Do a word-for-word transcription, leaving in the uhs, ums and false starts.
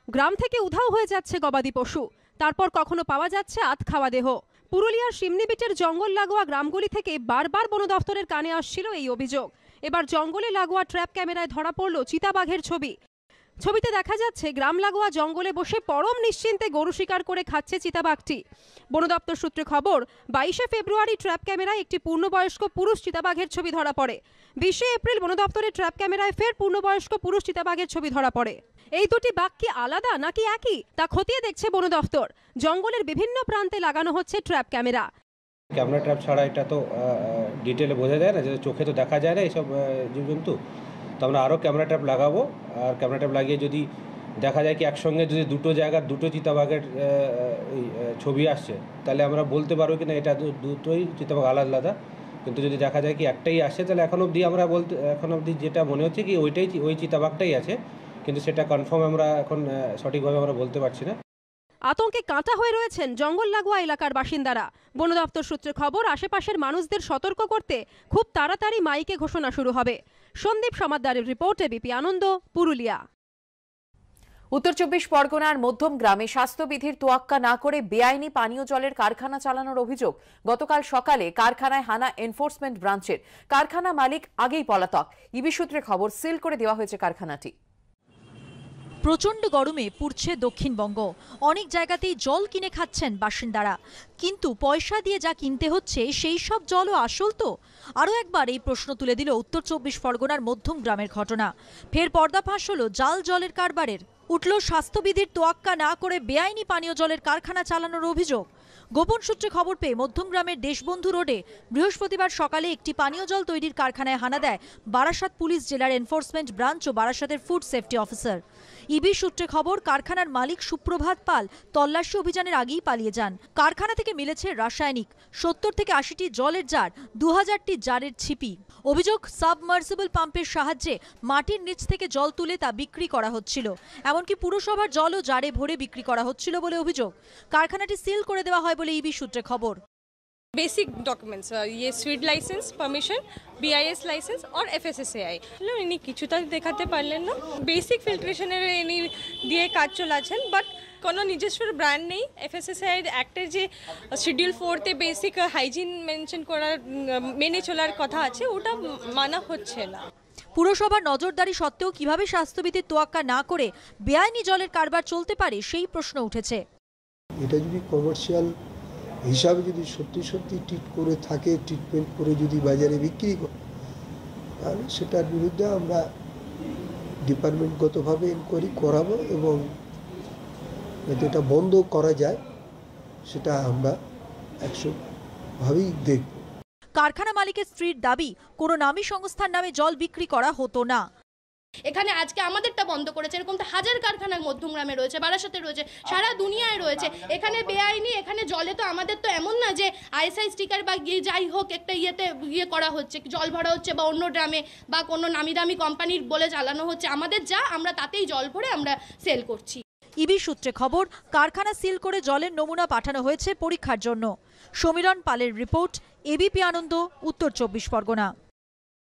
গ্রাম থেকে উধাও হয়ে যাচ্ছে গবাদি পশু, তারপর কখনো পাওয়া যাচ্ছে আধ খাওয়া দেহ। পুরুলিয়ার সিমনিবিটের জঙ্গল লাগোয়া গ্রামগুলি থেকে বারবার বন দফতরের কানে আসছিল এই অভিযোগ। এবার জঙ্গলে লাগোয়া ট্র্যাপ ক্যামেরায় ধরা পড়ল চিতাবাঘের ছবি। ছবিতে দেখা যাচ্ছে গ্রাম লাগোয়া জঙ্গলে বসে পরম নিশ্চিন্তে গরু শিকার করে খাচ্ছে চিতাবাঘটি। বন দপ্তর সূত্রে খবর, বাইশে ফেব্রুয়ারি ট্র্যাপ ক্যামেরায় একটি পূর্ণবয়স্ক পুরুষ চিতাবাঘের ছবি ধরা পড়ে। বিশে এপ্রিল বন দপ্তরের ট্র্যাপ ক্যামেরায় ফের পূর্ণবয়স্ক পুরুষ চিতাবাঘের ছবি ধরা পড়ে। এই দুটি বাঘ কি আলাদা নাকি একই তা খতিয়ে দেখছে বন দপ্তর। জঙ্গলের বিভিন্ন প্রান্তে লাগানো হচ্ছে ট্র্যাপ ক্যামেরা। ক্যামেরা ট্র্যাপ ছাড়া এটা তো ডিটেলে বোঝা যায় না, যে চোখে তো দেখা যায় না এইসব জীবজন্তু। তো আমরা আরও ক্যামেরা ট্র্যাপ লাগাবো, আর ক্যামেরা ট্র্যাপ লাগিয়ে যদি দেখা যায় কি একসঙ্গে যদি দুটো জায়গার দুটো চিতাবাঘের ছবি আসছে, তাহলে আমরা বলতে পারবো কি না এটা দুটোই চিতাবাঘ আলাদা আলাদা। কিন্তু যদি দেখা যায় কি একটাই আসে, তাহলে এখন অবধি আমরা বলতে এখন অবধি যেটা মনে হচ্ছে কি ওইটাই ওই চিতাবাঘটাই আছে, কিন্তু সেটা কনফার্ম আমরা এখন সঠিকভাবে আমরা বলতে পারছি না। আতঙ্কে কাঁটা হয়ে রয়েছেন জঙ্গল লাগোয়া এলাকার বাসিন্দারা। বন দপ্তর সূত্রে খবর, আশেপাশের মানুষদের সতর্ক করতে খুব তাড়াতাড়ি মাইকে ঘোষণা শুরু হবে। সন্দীপ সমাদ্দারের রিপোর্ট, এবিপি আনন্দ, পুরুলিয়া। উত্তর চব্বিশ পরগনার মধ্যম গ্রামে স্বাস্থ্যবিধির তোয়াক্কা না করে বেআইনি পানীয় জলের কারখানা চালানোর অভিযোগ। গতকাল সকালে কারখানায় হানা এনফোর্সমেন্ট ব্রাঞ্চের। কারখানা মালিক আগেই পলাতক। ইবি সূত্রে খবর, সিল করে দেওয়া হয়েছে কারখানাটি। প্রচণ্ড গরমে পুড়ছে দক্ষিণবঙ্গ। অনেক জায়গাতেই জল কিনে খাচ্ছেন বাসিন্দারা, কিন্তু পয়সা দিয়ে যা কিনতে হচ্ছে সেই সব জলও আসল তো? আরও একবার এই প্রশ্ন তুলে দিল উত্তর চব্বিশ পরগনার মধ্যম গ্রামের ঘটনা। ফের পর্দাফাঁস হলো জাল জলের কারবারের। উঠল স্বাস্থ্যবিধির তোয়াক্কা না করে বেআইনি পানীয় জলের কারখানা চালানোর অভিযোগ। গোপন সূত্রে খবর পেয়ে মধ্যম গ্রামের দেশবন্ধু রোডে বৃহস্পতিবার সকালে একটি পানীয় জল তৈরির কারখানায় হানা দেয় বারাসাত পুলিশ জেলার এনফোর্সমেন্ট ব্রাঞ্চ ও বারাসাতের ফুড সেফটি অফিসার। ইবি সূত্রে খবর, কারখানার মালিক সুপ্রভাত পাল তল্লাশি অভিযানের আগেই পালিয়ে যান। কারখানা থেকে মিলেছে রাসায়নিক সত্তর থেকে আশিটি জলের জার, দু হাজারটি জারের ছিপি। অভিযোগ, সাবমার্সিবল পাম্পের সাহায্যে মাটির নিচ থেকে জল তুলে তা বিক্রি করা হচ্ছিল। এমনকি পুরসভার জলও জারে ভরে বিক্রি করা হচ্ছিল বলে অভিযোগ। কারখানাটি সিল করে দেওয়া হয় বলে ইবি সূত্রে খবর। बेसिक डॉक्यूमेंट्स ये sweet licence, permission, BIS licence और एफएसएसएआई इनी কিছুটা দেখাতে পারলেন না। বেসিক ফিল্ট্রেশনের ইনি দিয়ে কাজ চলাছেন, বাট কোনো নিজস্ব ব্র্যান্ড নেই। এফএসএসএআই অ্যাক্টের যে শিডিউল ফোরতে বেসিক হাইজিন মেনশন করার মেনে চলার কথা আছে, ওটা মানা হচ্ছে না। পুরসভার নজরদারি সত্ত্বেও কিভাবে স্বাস্থ্যবিধির তোয়াক্কা না করে বেআইনি জলের কারবার চলতে পারে সেই প্রশ্ন উঠেছে। এটা যদি কমার্শিয়াল হিসাবে যদি সত্যি সত্যি ট্রিট করে থাকে, ট্রিটমেন্ট করে যদি বাজারে বিক্রি করে, তাহলে সেটার বিরুদ্ধে আমরা ডিপার্টমেন্টগতভাবে এনকোয়ারি করাবো এবং যাতে এটা বন্ধ করা যায় সেটা আমরা একশো ভাবেই দেখব। কারখানা মালিকের স্ত্রীর দাবি, কোনো নামী সংস্থার নামে জল বিক্রি করা হতো না। এখানে আজকে আমাদেরটা বন্ধ করেছে, এরকম তো হাজার কারখানা মধ্যমগ্রামে রয়েছে, বারাসাতে রয়েছে, সারা দুনিয়ায় রয়েছে। এখানে বেআইনি, এখানে জলে তো আমাদের তো এমন না যে আইএসআই স্টিকার বা গিয়ে যাই হোক একটা ইয়েতে ইয়ে করা হচ্ছে, জল ভরা হচ্ছে বা অন্য ড্রামে বা কোনো নামি দামি কোম্পানির বলে চালানো হচ্ছে। আমাদের যা, আমরা তাতেই জল ভরে আমরা সেল করছি। ইবি সূত্রে খবর, কারখানা সিল করে জলের নমুনা পাঠানো হয়েছে পরীক্ষার জন্য। সমীরণ পালের রিপোর্ট, এবিপি আনন্দ, উত্তর চব্বিশ পরগনা।